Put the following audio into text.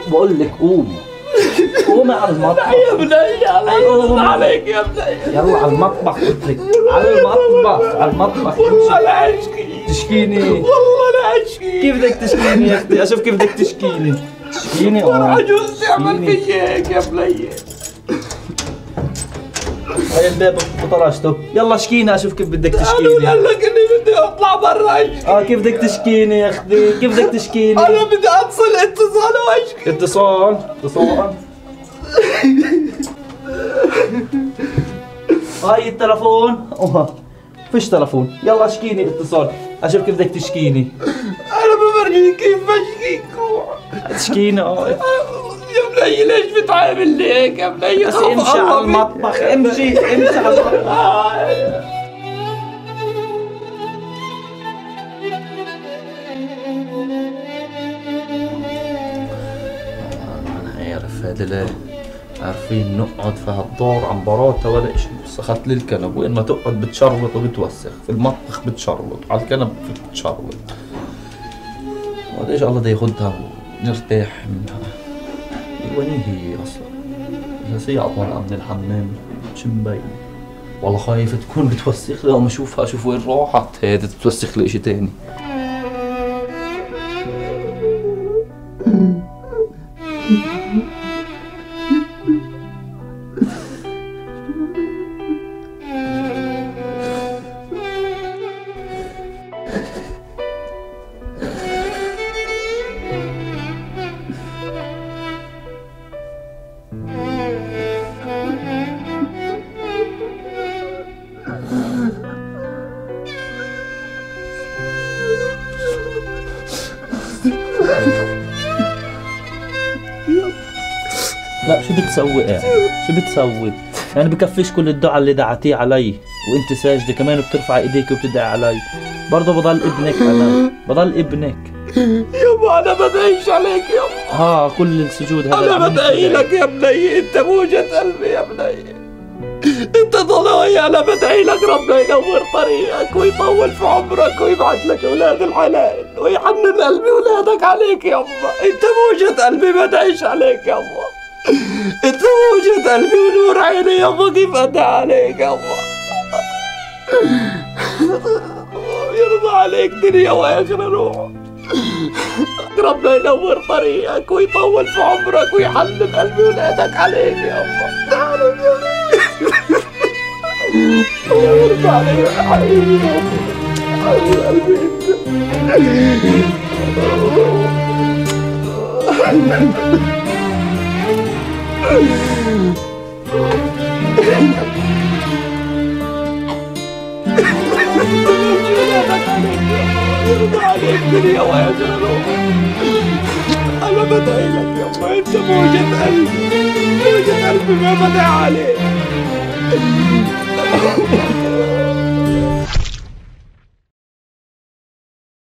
بقول لك قومي قومي على المطبخ يا بني الله يرضى عليك يا بني. يلا على المطبخ قلت لك، على المطبخ على المطبخ. والله لا اشكي تشكيني والله لا اشكي. كيف بدك تشكيني يا اختي؟ اشوف كيف بدك تشكيني. تشكيني عجوز تعمل في هيك يا بني. هاي الباب بطرشته، يلا شكيني اشوف كيف بدك تشكيني. قال لك اني بدي اطلع برا اشكي. كيف بدك تشكيني يا اختي؟ كيف بدك تشكيني؟ انا بدي اتصل اتصال واشكي. اتصال هاي التلفون. فيش تلفون، يلا اشكيني اتصال اشوف كيف بدك تشكيني. انا بفرجيك كيف بشكيك روح. تشكيني يا بني ليش بتعاملني هيك يا بني؟ بس امشي على المطبخ، امشي على المطبخ. انا عارف هذا ليه، عارفين نقعد في هالدور عم براتا ولا اشي، وسخت لي الكنب، وين ما تقعد بتشربط وبتوسخ، في المطبخ بتشربط، على الكنب بتشربط. وهذا ايش الله بده ياخدها ونرتاح منها. وين هي اصلا؟ هي طالعة من الحمام شو مبين؟ والله خايف تكون بتوسخ لي وما اشوفها، اشوف وين راحت هيدي تتوسخ لي اشي تاني. لا شو بتسوي يعني؟ شو بتسوي؟ يعني بكفيش كل الدعاء اللي دعتيه علي وانت ساجده كمان بترفع ايديك وبتدعي علي، برضه بضل ابنك انا، بضل ابنك. يابا انا بدعيش عليك يابا. كل السجود هذا انا بدعي لك يا بني، انت موجة قلبي يا بني، انت ضنايا. انا بدعي لك ربنا ينور طريقك ويطول في عمرك ويبعث لك اولاد الحلال ويحنن قلبي اولادك عليك يابا. انت موجة قلبي بدعيش عليك يابا، انت موجة قلبي ونور عيني يابا. كيف ادعي عليك يابا؟ يرضى عليك دنيا واخرة روح. ربنا ينور طريقك ويطول في عمرك ويحنن قلبي ولادك عليك يابا. تعال يا يرضى عليك يا حبيبي حبيب قلبي يرضى عليك دنيا واخرة روح. انا بدعي لك يابا، انت موجة قلبي، موجة قلبي ما بدعي عليك.